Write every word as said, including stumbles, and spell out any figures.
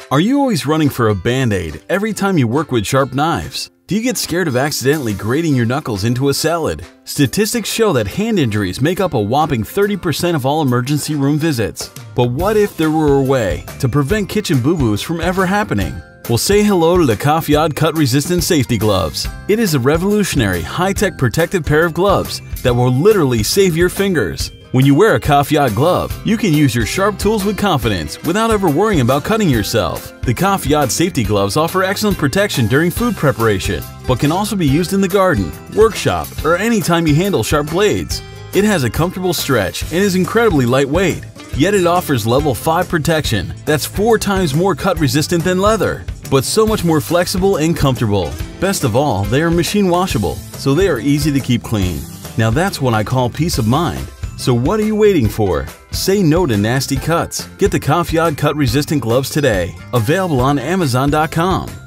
Are you always running for a band-aid every time you work with sharp knives? Do you get scared of accidentally grating your knuckles into a salad? Statistics show that hand injuries make up a whopping thirty percent of all emergency room visits. But what if there were a way to prevent kitchen boo-boos from ever happening? Well, say hello to the Kaffiad cut-resistant safety gloves. It is a revolutionary, high-tech protective pair of gloves that will literally save your fingers. When you wear a Kaffiad glove, you can use your sharp tools with confidence without ever worrying about cutting yourself. The Kaffiad safety gloves offer excellent protection during food preparation, but can also be used in the garden, workshop, or anytime you handle sharp blades. It has a comfortable stretch and is incredibly lightweight, yet it offers level five protection that's four times more cut-resistant than leather, but so much more flexible and comfortable. Best of all, they are machine washable, so they are easy to keep clean. Now that's what I call peace of mind. So what are you waiting for? Say no to nasty cuts. Get the Kaffiad cut-resistant gloves today. Available on Amazon dot com.